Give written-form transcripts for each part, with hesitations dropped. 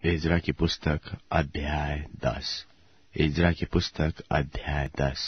Ezra की पुस्तक अध्याय 10। एज्रा की पुस्तक अध्याय 10।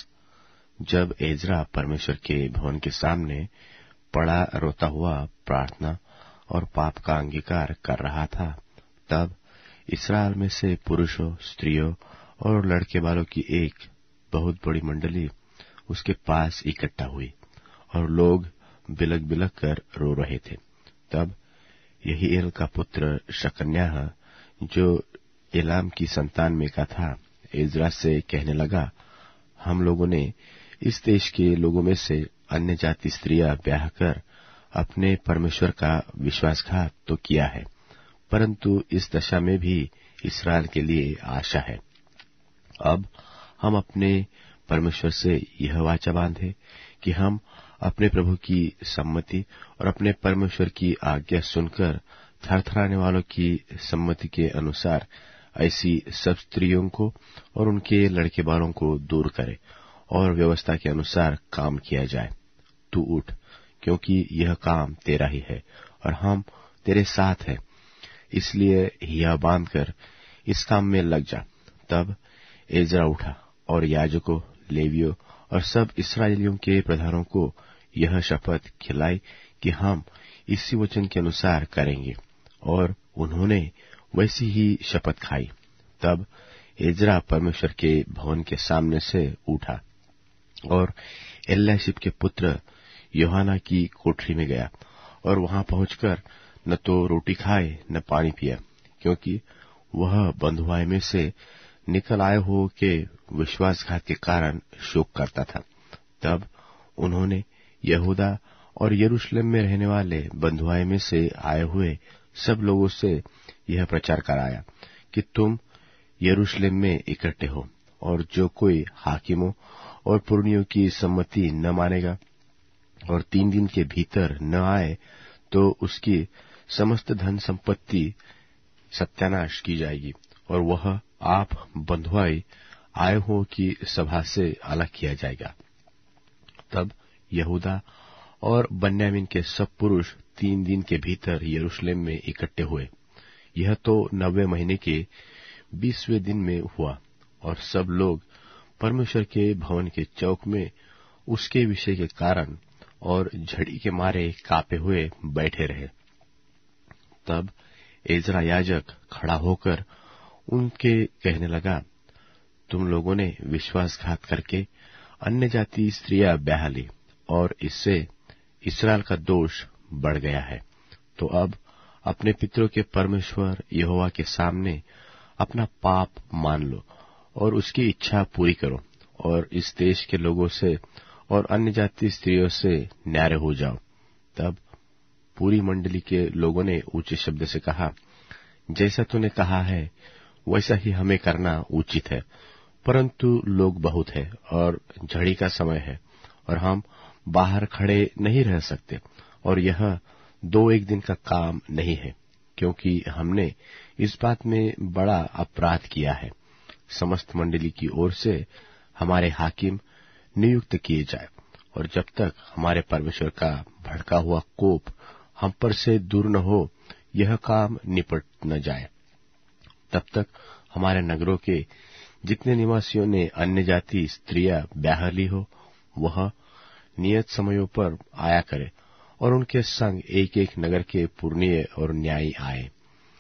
जब एज्रा परमेश्वर के भवन के सामने पड़ा रोता हुआ प्रार्थना और पाप का अंगीकार कर रहा था, तब इस्राएल में से पुरुषों, स्त्रियों और लड़के वालों की एक बहुत बड़ी मंडली उसके पास इकट्ठा हुई और लोग बिलक बिलक कर रो रहे थे। तब यहीएल का पुत्र शकन्याह, जो एलाम की संतान में का था, एज्रा से कहने लगा, हम लोगों ने इस देश के लोगों में से अन्य जाति स्त्रियां ब्याह कर अपने परमेश्वर का विश्वासघात तो किया है, परंतु इस दशा में भी इस्राएल के लिए आशा है। अब हम अपने परमेश्वर से यह वाचा बांधे कि हम अपने प्रभु की सम्मति और अपने परमेश्वर की आज्ञा सुनकर थरथराने वालों की सम्मति के अनुसार ऐसी सब स्त्रियों को और उनके लड़के बालों को दूर करे और व्यवस्था के अनुसार काम किया जाए। तू उठ, क्योंकि यह काम तेरा ही है और हम तेरे साथ हैं, इसलिए यह बांधकर इस काम में लग जा। तब एज्रा उठा और याजकों, लेवियों और सब इस्राएलियों के प्रधानों को यह शपथ खिलाई कि हम इसी वचन के अनुसार करेंगे, और उन्होंने वैसी ही शपथ खाई। तब एज्रा परमेश्वर के भवन के सामने से उठा और एल्याशिब के पुत्र योहाना की कोठरी में गया और वहां पहुंचकर न तो रोटी खाए न पानी पिया, क्योंकि वह बंधुआई में से निकल आए हो के विश्वासघात के कारण शोक करता था। तब उन्होंने यहूदा और यरूशलेम में रहने वाले बंधुआई में से आए हुए सब लोगों से यह प्रचार कराया कि तुम यरूशलेम में इकट्ठे हो, और जो कोई हाकिमों और पुरनियों की सम्मति न मानेगा और 3 दिन के भीतर न आए, तो उसकी समस्त धन संपत्ति सत्यानाश की जाएगी और वह आप बंधुआई आए हो की सभा से अलग किया जाएगा। तब यहूदा और बन्यामीन के सब पुरुष 3 दिन के भीतर यरूशलेम में इकट्ठे हुए। यह तो 90 महीने के 20वें दिन में हुआ, और सब लोग परमेश्वर के भवन के चौक में उसके विषय के कारण और झड़ी के मारे कांपे हुए बैठे रहे। तब एज्रा याजक खड़ा होकर उनके कहने लगा, तुम लोगों ने विश्वासघात करके अन्य जाति स्त्रियां ब्याह ली और इससे इस्राएल का दोष बढ़ गया है। तो अब अपने पितरों के परमेश्वर यहोवा के सामने अपना पाप मान लो और उसकी इच्छा पूरी करो, और इस देश के लोगों से और अन्य जाति स्त्रियों से न्यारे हो जाओ। तब पूरी मंडली के लोगों ने ऊंचे शब्द से कहा, जैसा तूने कहा है वैसा ही हमें करना उचित है, परंतु लोग बहुत है और झड़ी का समय है और हम बाहर खड़े नहीं रह सकते, और यह 2-1 दिन का काम नहीं है, क्योंकि हमने इस बात में बड़ा अपराध किया है। समस्त मंडली की ओर से हमारे हाकिम नियुक्त किए जाए, और जब तक हमारे परमेश्वर का भड़का हुआ कोप हम पर से दूर न हो, यह काम निपट न जाए, तब तक हमारे नगरों के जितने निवासियों ने अन्य जाति स्त्रियां ब्याह ली हो, वह नियत समयों पर आया करे और उनके संग एक एक नगर के पुरनिये और न्यायी आए।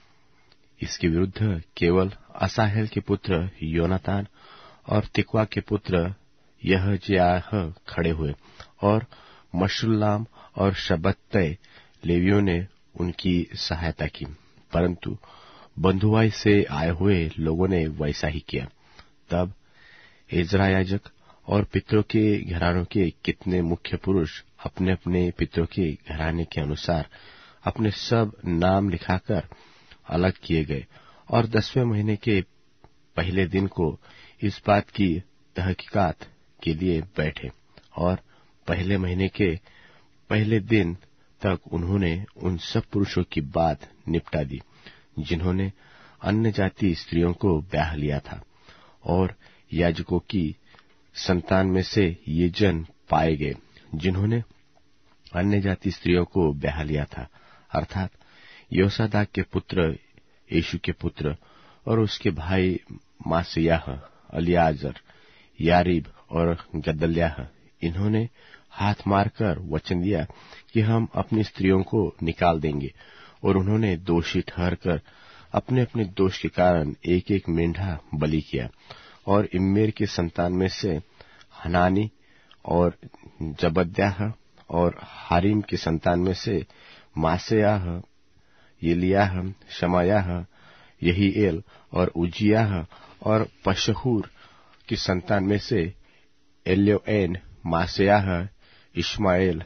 इसके विरुद्ध केवल असाहेल के पुत्र योनातान और तिकवा के पुत्र यहज्याह खड़े हुए, और मशुल्लाम और शबत्तै लेवियों ने उनकी सहायता की, परंतु बंधुआई से आए हुए लोगों ने वैसा ही किया। तब एज्रा याजक और पितरों के घरानों के कितने मुख्य पुरुष अपने अपने पितरों के घराने के अनुसार अपने सब नाम लिखाकर अलग किए गए, और 10वें महीने के पहले दिन को इस बात की तहकीकात के लिए बैठे, और पहले महीने के पहले दिन तक उन्होंने उन सब पुरुषों की बात निपटा दी जिन्होंने अन्य जाति स्त्रियों को ब्याह लिया था, और याजकों की संतान में से ये जन पाए गए जिन्होंने अन्य जाति स्त्रियों को ब्याह लिया था, अर्थात योसादाक के पुत्र यीशु के पुत्र और उसके भाई मासियाह, अलियाजर, यारीब और गदल्याह, इन्होंने हाथ मारकर वचन दिया कि हम अपनी स्त्रियों को निकाल देंगे, और उन्होंने दोषी ठहरकर अपने अपने दोष के कारण एक एक मेंढा बलि किया। और इम्मेर की संतान में से हनानी और जबद्याह, और हारिम की संतान में से मासेयाह, येलियाह, शमायाह, यहीएल और उजियाह, और पशहूर की संतान में से एल्योएन, मासेयाह, इश्माएल,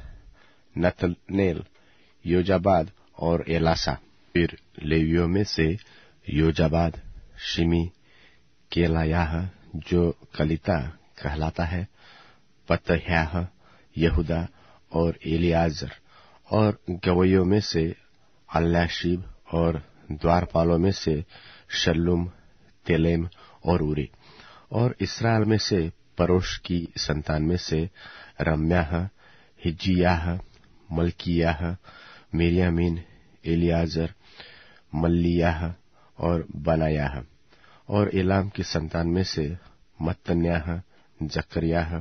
नतनेल, योजाबाद और एलासा। फिर लेवियों में से योजाबाद, शिमी, केलायाह जो कलिता कहलाता है, पतह्याह, यहूदा और एलियाजर। और गवैयों में से अल्याशीब, और द्वारपालों में से शल्लुम, तेलेम और उरी। और इस्राएल में से परोश की संतान में से रम्याह, हिज्जियाह, मल्कियाह, मिर्यामीन, एलियाजर, मल्लियाह और बनायाह। और एलाम की संतान में से मत्तन्याह, जकरियाह,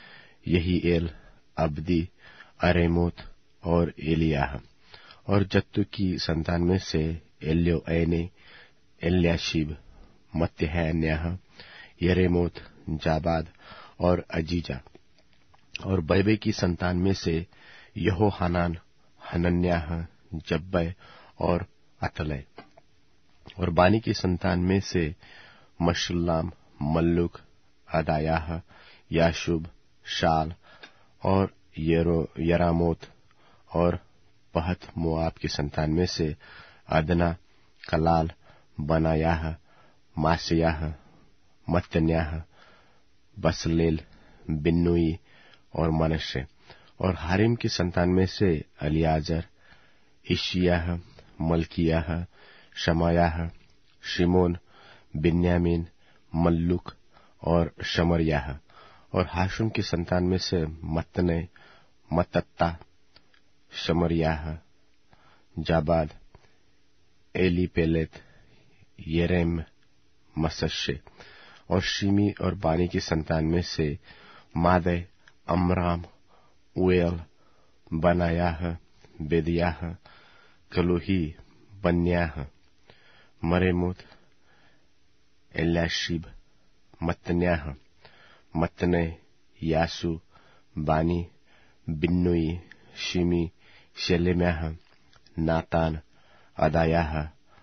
यहीएल, अब्दी, अरेमोत और एलियाह। और जत्तू की संतान में से एल्योएने, एल्याशीब, मत्तहन्याह, यरेमोत, जाबाद और अजीजा। और बैबे की संतान में से यहोहानान, हनन्याह, जब्बै और अतलै। और बानी की संतान में से मशुल्लाम, मल्लुक, अदायाह, याशुब, शाल और यरामोत। और पहत मोआब की संतान में से अदना, कलाल, बनायाह, मासियाह, मत्तन्याह, बसलेल, बिन्नुई और मनश्शे। और हारिम की संतान में से अलियाजर, इशियाह, मल्कियाह, शमायाह, शिमोन, बिन्यामीन, मल्लुक और शमरियाह। और हाशुम की संतान में से मत्तने, मतत्ता, शमरियाह, जाबाद, एलीपेलेत, येरेम, मसश्शे। और शिमी और बानी की संतान में से मादै, अमराम, उएल, बनायाह, बेदियाह, कलूही, बन्याह, मरेमोत, एल्याशीब, मत्तन्याह, मत्तने, यासु, बानी, बिन्नुई, शिमी, शेलेम्याह, नातान, अदायाह,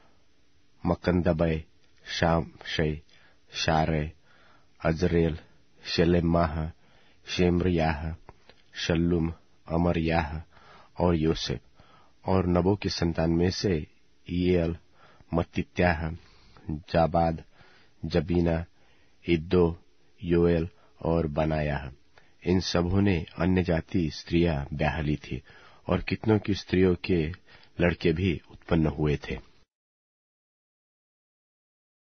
मकंदबै, शामशै, शारै, अजरेल, शेलेमाह, शेमरियाह, शल्लुम, अमरयाह और योसेफ। और नबो की संतान में से ईएल, मत्तित्याह, जाबाद, जबीना, इद्दो, योएल और बनायाह। इन सबों ने अन्य जाति स्त्रियां ब्याह ली थी, और कितनों की स्त्रियों के लड़के भी उत्पन्न हुए थे।